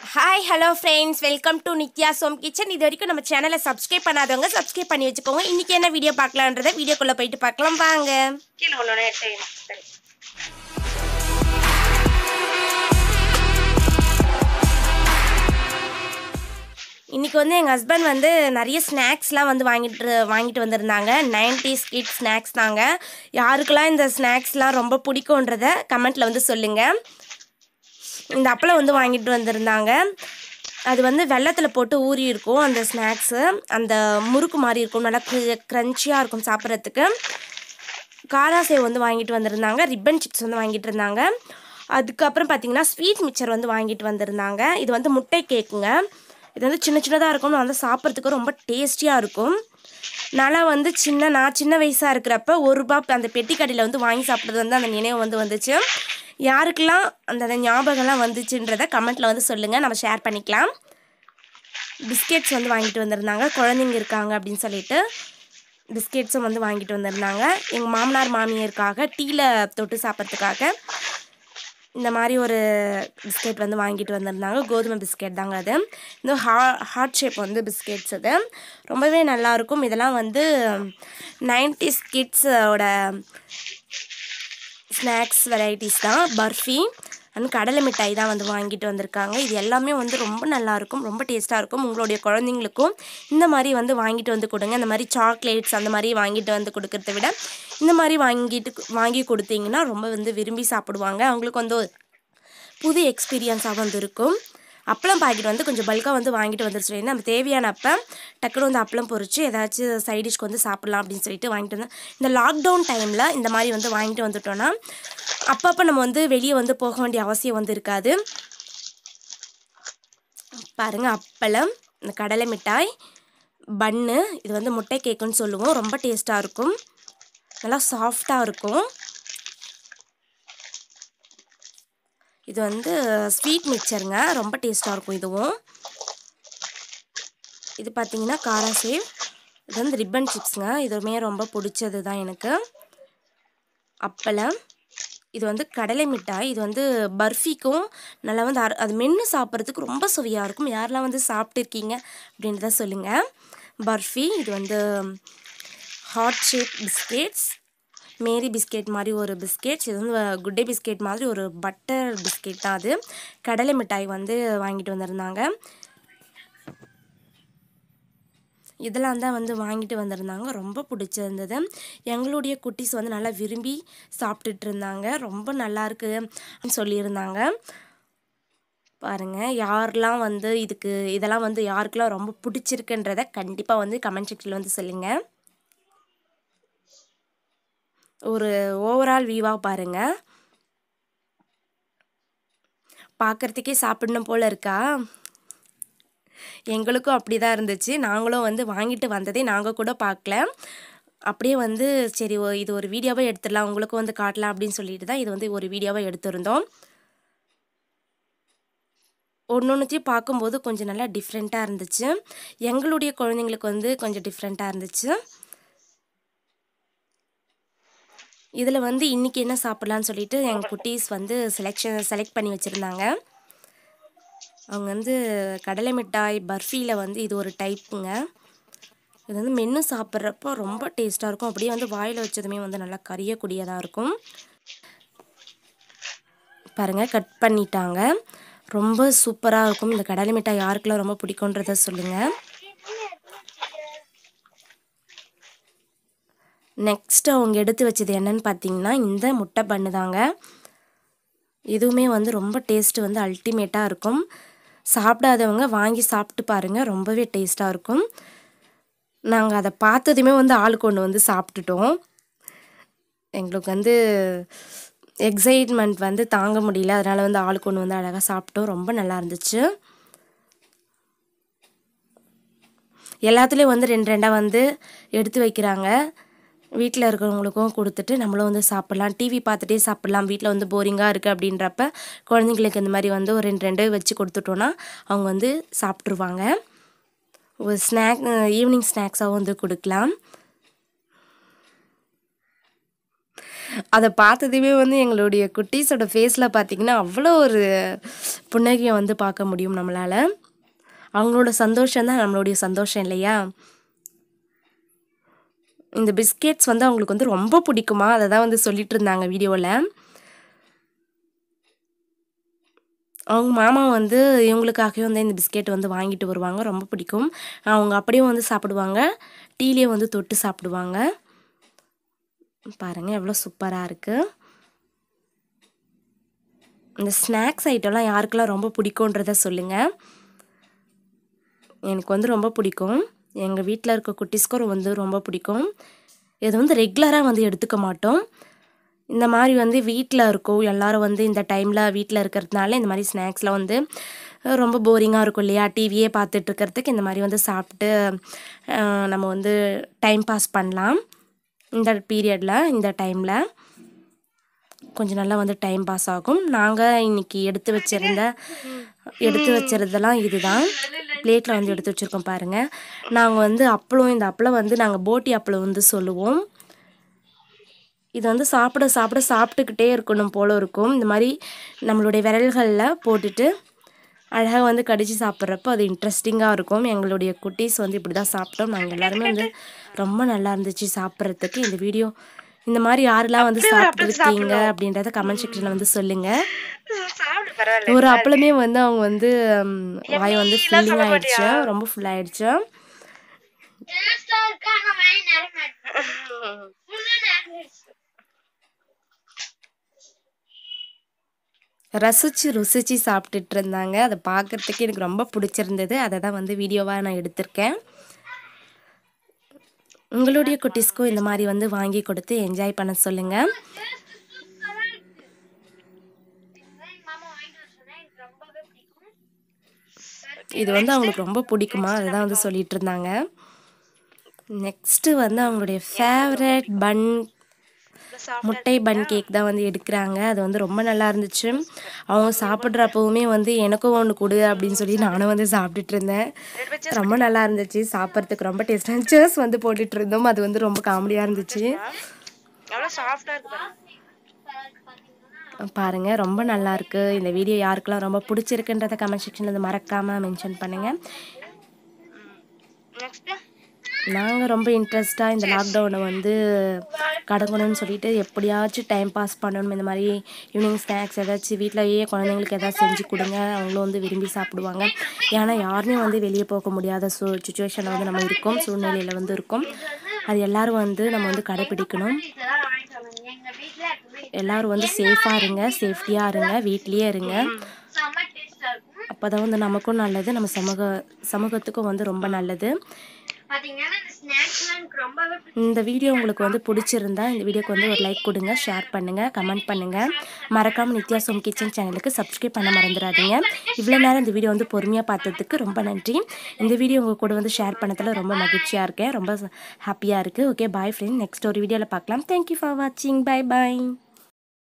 Hi, hello friends. Welcome to Nithya's Home Kitchen. இது வரைக்கும் நம்ம சேனலை சப்ஸ்கிரைப் பண்ணாதவங்க சப்ஸ்கிரைப் பண்ணி வச்சுக்கோங்க. இன்னைக்கு என்ன வீடியோ பார்க்கலான்றதை வீடியோக்குள்ள போயிட்டு பார்க்கலாம் வாங்க. இன்னைக்கு வந்து எங்கள் ஹஸ்பண்ட் வந்து நிறைய ஸ்நாக்ஸ்லாம் வந்து வாங்கிட்டு வந்திருந்தாங்க. 90's கிட்ஸ் ஸ்நாக்ஸ் தாங்க. யாருக்கெல்லாம் இந்த ஸ்நாக்ஸ்லாம் ரொம்ப பிடிக்கும்ன்றதை கமெண்ட்டில் வந்து சொல்லுங்கள். இந்த அப்பளம் வந்து வாங்கிட்டு வந்திருந்தாங்க. அது வந்து வெள்ளத்தில் போட்டு ஊறி இருக்கும். அந்த ஸ்நாக்ஸு அந்த முறுக்கு மாதிரி இருக்கும், நல்லா க்ரன்ச்சியாக இருக்கும் சாப்பிட்றதுக்கு. காராசேவ் வந்து வாங்கிட்டு வந்திருந்தாங்க. ரிப்பன் சிப்ஸ் வந்து வாங்கிட்டு இருந்தாங்க. அதுக்கப்புறம் பார்த்திங்கன்னா ஸ்வீட் மிக்சர் வந்து வாங்கிட்டு வந்திருந்தாங்க. இது வந்து முட்டை கேக்குங்க. இது வந்து சின்ன சின்னதாக இருக்கும், வந்து சாப்பிட்றதுக்கு ரொம்ப டேஸ்டியாக இருக்கும். நல்லா வந்து நான் சின்ன வயசாக இருக்கிறப்ப ₹1 அந்த பெட்டி கடையில் வந்து வாங்கி சாப்பிட்றது வந்து அந்த நினைவு வந்து வந்துச்சு. யாருக்கெல்லாம் அந்த ஞாபகம்லாம் வந்துச்சுன்றதை கமெண்ட்டில் வந்து சொல்லுங்கள், நம்ம ஷேர் பண்ணிக்கலாம். பிஸ்கெட்ஸ் வந்து வாங்கிட்டு வந்திருந்தாங்க. குழந்தைங்க இருக்காங்க அப்படின்னு சொல்லிட்டு பிஸ்கெட்ஸும் வந்து வாங்கிட்டு வந்திருந்தாங்க. எங்கள் மாமனார் மாமியாருக்காக டீயில் தொட்டு சாப்பிட்றதுக்காக இந்த மாதிரி ஒரு பிஸ்கெட் வந்து வாங்கிட்டு வந்திருந்தாங்க. கோதுமை பிஸ்கெட் தாங்க அது. இந்த ஹார்ட் ஷேப் வந்து பிஸ்கெட்ஸ் அது ரொம்பவே நல்லாயிருக்கும். இதெல்லாம் வந்து 90's கிட்ஸோட ஸ்நாக்ஸ் வெரைட்டிஸ் தான். பர்ஃபி அண்ட் கடலை மிட்டாய் தான் வந்து வாங்கிட்டு வந்திருக்காங்க. இது எல்லாமே வந்து ரொம்ப நல்லாயிருக்கும், ரொம்ப டேஸ்ட்டாக இருக்கும். உங்களுடைய குழந்தைங்களுக்கும் இந்த மாதிரி வந்து வாங்கிட்டு வந்து கொடுங்க. இந்த மாதிரி சாக்லேட்ஸ் அந்த மாதிரி வாங்கிட்டு வந்து கொடுக்கறத விட இந்த மாதிரி வாங்கி கொடுத்தீங்கன்னா ரொம்ப வந்து விரும்பி சாப்பிடுவாங்க. அவங்களுக்கு வந்து புது எக்ஸ்பீரியன்ஸாக வந்து இருக்கும். அப்பளம் பாக்கெட் வந்து கொஞ்சம் பல்காக வந்து வாங்கிட்டு வந்துருச்சு. நம்ம தேவையான அப்போ டக்குனு வந்து அப்பளம் பொரிச்சு ஏதாச்சும் சைடிஷ்க்கு வந்து சாப்பிட்லாம் அப்படின்னு சொல்லிட்டு வாங்கிட்டு வந்தேன். இந்த லாக்டவுன் டைமில் இந்த மாதிரி வந்து வாங்கிட்டு வந்துட்டோன்னா அப்பப்போ நம்ம வந்து வெளியே வந்து போக வேண்டிய அவசியம் வந்து இருக்காது. பாருங்கள், அப்பளம், இந்த கடலை மிட்டாய், பன்னு, இது வந்து முட்டை கேக்குன்னு சொல்லுவோம். ரொம்ப டேஸ்ட்டாக இருக்கும், நல்லா சாஃப்டாக இருக்கும். இது வந்து ஸ்வீட் மிக்சருங்க, ரொம்ப டேஸ்ட்டாக இருக்கும் இதுவும். இது பார்த்திங்கன்னா காராசேவ். இது வந்து ரிப்பன் சிப்ஸுங்க, இதுவுமே ரொம்ப பிடிச்சது தான் எனக்கு. அப்பளம், இது வந்து கடலை மிட்டாய். இது வந்து பர்ஃபிக்கும் நல்லா வந்து அது மென்று சாப்பிட்றதுக்கு ரொம்ப சுவையாக இருக்கும். யாரெல்லாம் வந்து சாப்பிட்டுருக்கீங்க அப்படின்றத சொல்லுங்கள். பர்ஃபி, இது வந்து heart shape biscuits, Marie biscuit மாதிரி ஒரு பிஸ்கெட்ஸ். இது வந்து குட்டே பிஸ்கெட் மாதிரி ஒரு பட்டர் பிஸ்கெட் தான் அது. கடலை மிட்டாய் வந்து வாங்கிட்டு வந்திருந்தாங்க. இதெல்லாம் தான் வந்து வாங்கிட்டு வந்திருந்தாங்க. ரொம்ப பிடிச்சிருந்தது. எங்களுடைய குட்டீஸ் வந்து நல்லா விரும்பி சாப்பிட்டுட்டு இருந்தாங்க. ரொம்ப நல்லாயிருக்கு சொல்லியிருந்தாங்க. பாருங்கள், யாரெல்லாம் வந்து இதெல்லாம் வந்து யாருக்கெல்லாம் ரொம்ப பிடிச்சிருக்குன்றதை கண்டிப்பாக வந்து கமெண்ட் செக்ஷனில் வந்து சொல்லுங்கள். ஒரு ஓவரால் வியூவாக பாருங்கள். பார்க்குறதுக்கே சாப்பிடணும் போல் இருக்கா? எங்களுக்கும் அப்படி தான் இருந்துச்சு. நாங்களும் வந்து வாங்கிட்டு வந்ததே நாங்கள் கூட பார்க்கல. அப்படியே வந்து சரி இது ஒரு வீடியோவை எடுத்துடலாம், உங்களுக்கும் வந்து காட்டலாம் அப்படின்னு சொல்லிட்டு தான் இது வந்து ஒரு வீடியோவை எடுத்திருந்தோம். ஒன்றொன்றுத்தையும் பார்க்கும்போது கொஞ்சம் நல்லா டிஃப்ரெண்ட்டாக இருந்துச்சு. எங்களுடைய குழந்தைங்களுக்கு வந்து கொஞ்சம் டிஃப்ரெண்ட்டாக இருந்துச்சு. இதில் வந்து இன்றைக்கி என்ன சாப்பிட்லான்னு சொல்லிட்டு எங்கள் குட்டீஸ் வந்து செலக்ட் பண்ணி வச்சுருந்தாங்க. அவங்க வந்து கடலை மிட்டாய் பர்ஃபியில் வந்து இது ஒரு டைப்புங்க. இது வந்து மென்று சாப்பிட்றப்போ ரொம்ப டேஸ்ட்டாக இருக்கும். அப்படியே வந்து வாயில் வச்சதுமே வந்து நல்லா கரியக்கூடியதாக இருக்கும். பாருங்கள், கட் பண்ணிட்டாங்க. ரொம்ப சூப்பராக இருக்கும். இந்த கடலை மிட்டாய் யாருக்கெல்லாம் ரொம்ப பிடிக்குன்றத சொல்லுங்கள். நெக்ஸ்ட்டு அவங்க எடுத்து வச்சது என்னன்னு பார்த்தீங்கன்னா இந்த முட்டை பன்னு தாங்க. இதுவுமே வந்து ரொம்ப டேஸ்ட்டு வந்து அல்டிமேட்டாக இருக்கும். சாப்பிடாதவங்க வாங்கி சாப்பிட்டு பாருங்கள், ரொம்பவே டேஸ்ட்டாக இருக்கும். நாங்கள் அதை பார்த்ததுமே வந்து ஆளுக்கு ஒன்று வந்து சாப்பிட்டுட்டோம். எங்களுக்கு வந்து எக்ஸைட்மெண்ட் வந்து தாங்க முடியல, அதனால் வந்து ஆளுக்கு ஒன்று வந்து அழகாக சாப்பிட்டோம். ரொம்ப நல்லா இருந்துச்சு. எல்லாத்துலேயும் வந்து 2 வந்து எடுத்து வைக்கிறாங்க. வீட்டில் இருக்கிறவங்களுக்கும் கொடுத்துட்டு நம்மளும் வந்து சாப்பிட்லாம், டிவி பார்த்துட்டே சாப்பிட்லாம். வீட்டில் வந்து போரிங்காக இருக்குது அப்படின்றப்ப குழந்தைங்களுக்கு இந்த மாதிரி வந்து ஒரு 2 வச்சு கொடுத்துட்டோன்னா அவங்க வந்து சாப்பிட்ருவாங்க. ஒரு ஈவினிங் ஸ்நாக்ஸாகவும் வந்து கொடுக்கலாம். அதை பார்த்ததுமே வந்து எங்களுடைய குட்டீஸோட ஃபேஸில் பார்த்தீங்கன்னா அவ்வளோ ஒரு புன்னகையை வந்து பார்க்க முடியும் நம்மளால். அவங்களோட சந்தோஷம் தான் நம்மளுடைய சந்தோஷம் இல்லையா? இந்த பிஸ்கெட்ஸ் வந்து அவங்களுக்கு வந்து ரொம்ப பிடிக்குமா, அதை தான் வந்து சொல்லிட்டு இருந்தாங்க வீடியோவில். அவங்க மாமா வந்து இவங்களுக்காகவே வந்து இந்த பிஸ்கெட் வந்து வாங்கிட்டு வருவாங்க. ரொம்ப பிடிக்கும். அவங்க அப்படியே வந்து சாப்பிடுவாங்க. டீலேயே வந்து தொட்டு சாப்பிடுவாங்க. பாருங்கள் எவ்வளோ சூப்பராக இருக்குது. இந்த ஸ்நாக்ஸ் ஐட்டம்லாம் யாருக்கெல்லாம் ரொம்ப பிடிக்குன்றத சொல்லுங்கள். எனக்கு வந்து ரொம்ப பிடிக்கும். எங்கள் வீட்டில் இருக்க குட்டீஸ்க்கும் வந்து ரொம்ப பிடிக்கும். இது வந்து ரெகுலராக வந்து எடுத்துக்க மாட்டோம். இந்த மாதிரி வந்து வீட்டில் இருக்கோம் எல்லோரும் வந்து இந்த டைமில் வீட்டில் இருக்கிறதுனால இந்த மாதிரி ஸ்நாக்ஸில் வந்து ரொம்ப போரிங்காக இருக்கும் இல்லையா? டிவியே பார்த்துட்டு இருக்கிறதுக்கு இந்த மாதிரி வந்து சாப்பிட்டு நம்ம வந்து டைம் பாஸ் பண்ணலாம். இந்த பீரியடில் இந்த டைமில் கொஞ்சம் நல்லா வந்து டைம் பாஸ் ஆகும். நாங்கள் இன்றைக்கி எடுத்து வச்சுருந்தெல்லாம் இதுதான். பிளேட்டில் வந்து எடுத்து வச்சுருக்கோம் பாருங்கள். நாங்கள் வந்து அப்பளம், இந்த அப்பளம் வந்து நாங்கள் போட்டி அப்பளம் வந்து சொல்லுவோம். இது வந்து சாப்பிட்டுக்கிட்டே இருக்கணும் போல் இருக்கும். இந்த மாதிரி நம்மளுடைய விரல்களில் போட்டுட்டு அழகாக வந்து கடிச்சு சாப்பிட்றப்போ அது இன்ட்ரெஸ்டிங்காக இருக்கும். எங்களுடைய குட்டீஸ் வந்து இப்படி தான் சாப்பிட்டோம். நாங்கள் எல்லாருமே வந்து ரொம்ப நல்லா இருந்துச்சு சாப்பிட்றதுக்கு. இந்த வீடியோ இந்த மாதிரி யாரெல்லாம் வந்து சாப்பிட்ருக்கீங்க அப்படின்றத கமெண்ட் செக்ஷனில் வந்து சொல்லுங்கள். ஒரு அப்பளமே வந்து அவங்க வந்து வாய் வந்து ஃபில்லிங் ஆகிடுச்சு, ரொம்ப ஃபுல் ஆகிடுச்சு. ருசிச்சு சாப்பிட்டுட்டு இருந்தாங்க. அதை பார்க்குறதுக்கு எனக்கு ரொம்ப பிடிச்சிருந்தது. அதை தான் வந்து வீடியோவாக நான் எடுத்திருக்கேன். உங்களுடைய குட்டீஸ்க்கும் இந்த மாதிரி வந்து வாங்கி கொடுத்து என்ஜாய் பண்ண சொல்லுங்கள். இது வந்து அவங்களுக்கு ரொம்ப பிடிக்குமா, அதை தான் வந்து சொல்லிட்டு இருந்தாங்க. நெக்ஸ்ட்டு வந்து அவங்களுடைய ஃபேவரட் முட்டை பன் கேக் தான் வந்து எடுக்கிறாங்க. அது வந்து ரொம்ப நல்லா இருந்துச்சு. அவங்க சாப்பிட்றப்பவுமே வந்து எனக்கும் ஒன்று கொடு அப்படின்னு சொல்லி நானும் வந்து சாப்பிட்டுட்டு இருந்தேன். ரொம்ப நல்லா இருந்துச்சு, சாப்பிட்றதுக்கு ரொம்ப டேஸ்டாக. சேர்ஸ் வந்து போட்டுட்டு இருந்தோம். அது வந்து ரொம்ப காமெடியாக இருந்துச்சு. பாருங்கள் ரொம்ப நல்லாயிருக்கு. இந்த வீடியோ யாருக்கெல்லாம் ரொம்ப பிடிச்சிருக்குன்றத கமெண்ட் செக்ஷனில் வந்து மறக்காமல் மென்ஷன் பண்ணுங்கள். நாங்கள் ரொம்ப இன்ட்ரெஸ்ட்டாக இந்த லாக்டவுனை வந்து கடக்கணும்னு சொல்லிட்டு எப்படியாச்சும் டைம் பாஸ் பண்ணணும். இந்த மாதிரி ஈவினிங் ஸ்நாக்ஸ் ஏதாச்சும் வீட்டிலையே குழந்தைங்களுக்கு எதாவது செஞ்சு கொடுங்க. அவங்களும் வந்து விரும்பி சாப்பிடுவாங்க. ஏன்னா யாருமே வந்து வெளியே போக முடியாத சுச்சுவேஷனில் வந்து நம்ம இருக்கோம், சூழ்நிலையில் வந்து இருக்கோம். அது எல்லோரும் வந்து நம்ம வந்து கடைப்பிடிக்கணும். எல்லோரும் வந்து சேஃபாக இருங்க, சேஃப்டியாக இருங்க, வீட்லேயே இருங்க. அப்போ தான் வந்து நமக்கும் நல்லது, நம்ம சமூகத்துக்கும் வந்து ரொம்ப நல்லது. இந்த வீடியோ உங்களுக்கு வந்து பிடிச்சிருந்தா இந்த வீடியோக்கு வந்து ஒரு லைக் கொடுங்க, ஷேர் பண்ணுங்கள், கமெண்ட் பண்ணுங்கள். மறக்காமல் நித்யா சோம் கிச்சன் சேனலுக்கு சப்ஸ்கிரைப் பண்ண மறந்துடாதீங்க. இவ்வளோ நேரம் இந்த வீடியோ வந்து பொறுமையாக பார்த்ததுக்கு ரொம்ப நன்றி. இந்த வீடியோ உங்கள் கூட வந்து ஷேர் பண்ணதில் ரொம்ப மகிழ்ச்சியாக இருக்கேன், ரொம்ப ஹாப்பியாக இருக்குது. ஓகே, பாய் ஃப்ரெண்ட். நெக்ஸ்ட் ஒரு வீடியோவில் பார்க்கலாம். தேங்க்யூ ஃபார் வாட்சிங். பை பாய்.